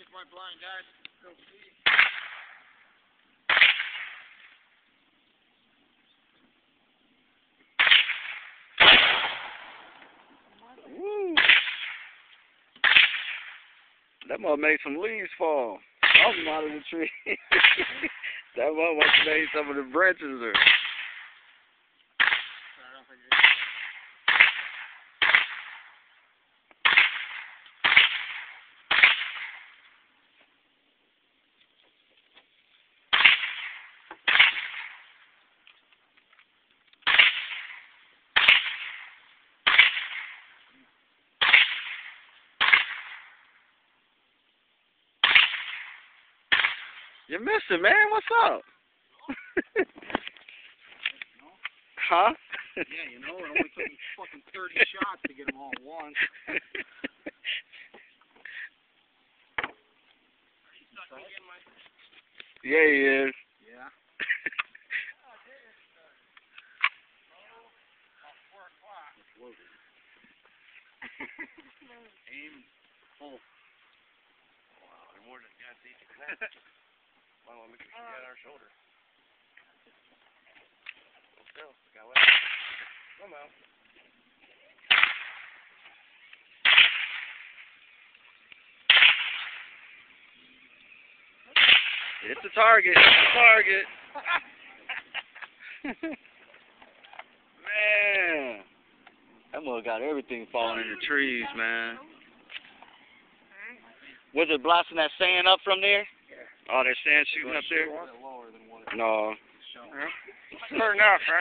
if my blind guys go see. Woo. That must make some leaves fall off them out of the tree. That must have made some of the branches or. You're missing, man. What's up? Huh? Yeah, you know, it only took me fucking 30 shots to get them all at once. Yeah, he is. Yeah. Aim full. Wow, they're more than deep than that. Well, let me get on our shoulder. Let's go. Got wet. Come on. It's a target. It's a target. Man. That mother got everything falling in the trees, man. Was it blasting that sand up from there? Yeah. Oh, that sand shooting up there? Lower than what it No. Fair enough, huh?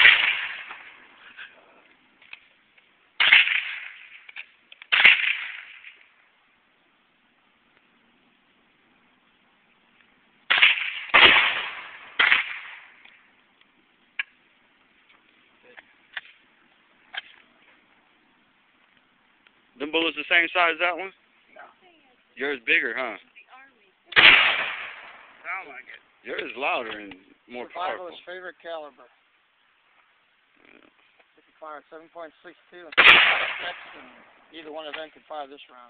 Them bullets the same size as that one? No. Yours bigger, huh? Sound like it. Yours is louder and more powerful. Survivalist's favorite caliber. They can fire 7.62 and 6, and either one of them can fire this round.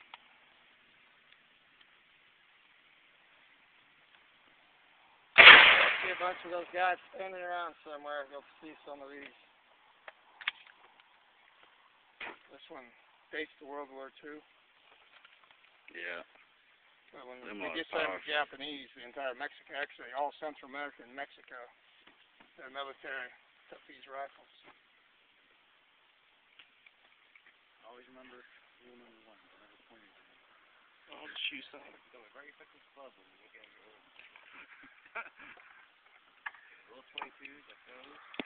See a bunch of those guys standing around somewhere. You'll see some of these. This one dates to World War II. Yeah. Well, when Them they are get the powerful. Japanese, the entire Mexico, actually all Central America and Mexico, their military took these rifles. Always remember rule number 1, never point at them. Oh, the shoe sign. So we're very fucking club when we get your little 22s, like those.